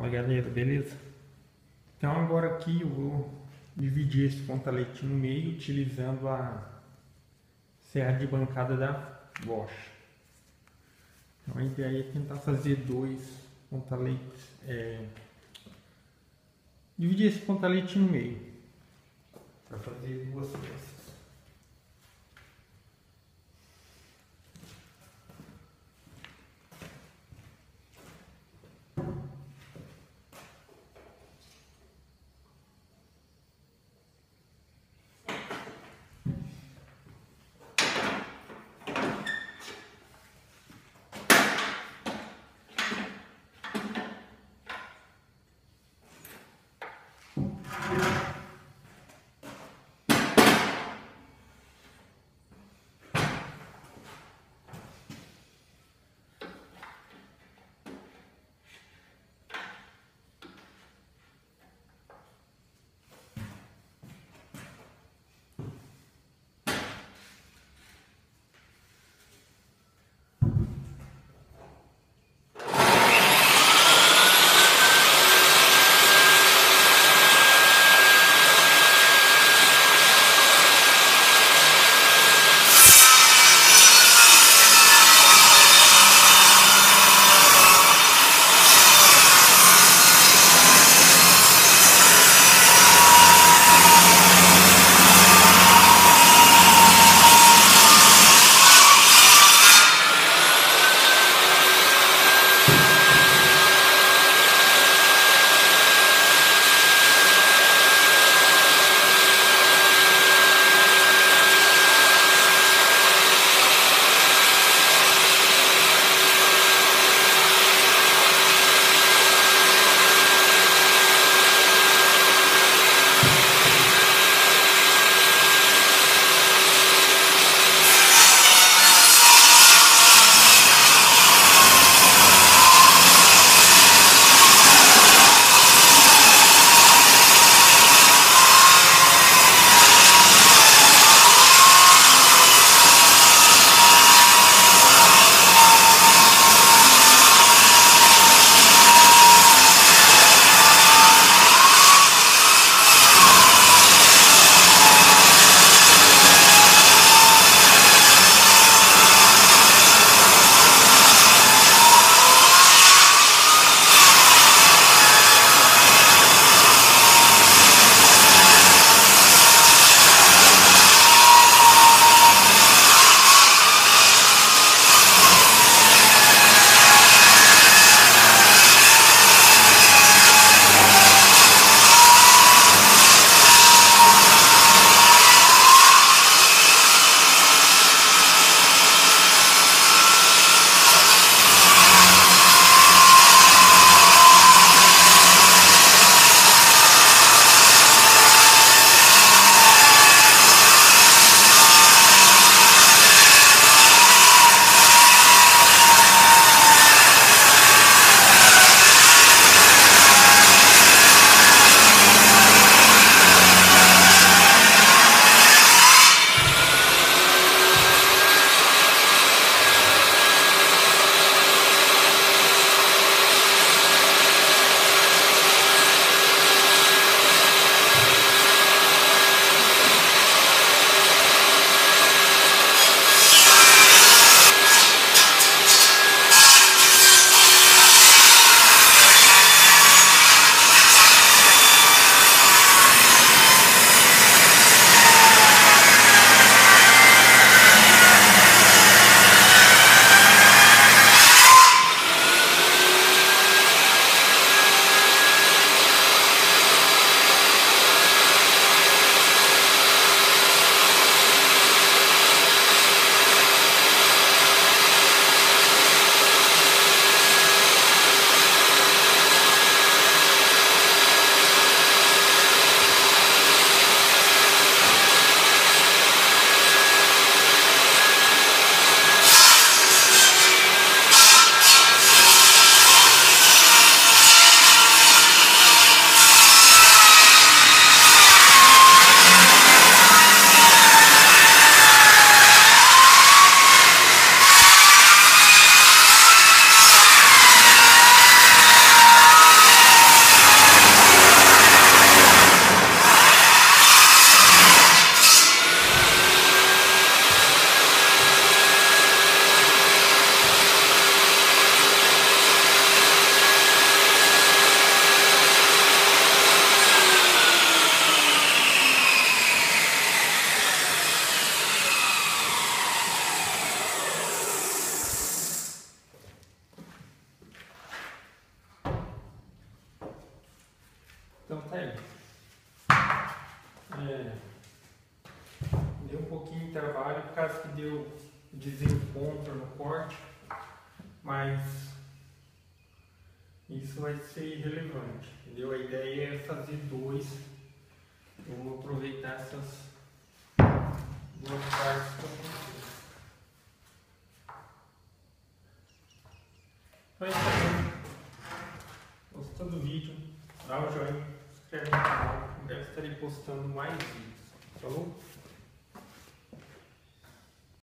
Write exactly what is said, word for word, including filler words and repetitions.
Fala galera, beleza? Então agora aqui eu vou dividir esse pontalete no meio utilizando a serra de bancada da Bosch. Então a ideia é tentar fazer dois pontaletes, é, dividir esse pontalete no meio para fazer duas peças. Então tá aí. É, deu um pouquinho de trabalho, por causa que deu desencontro no corte, mas isso vai ser irrelevante, entendeu? A ideia é fazer dois. Eu vou aproveitar essas duas partes para fazer. Então é isso aí. Gostou do vídeo? Dá o joinha, se inscreve no canal. Em breve estarei postando mais vídeos. Falou?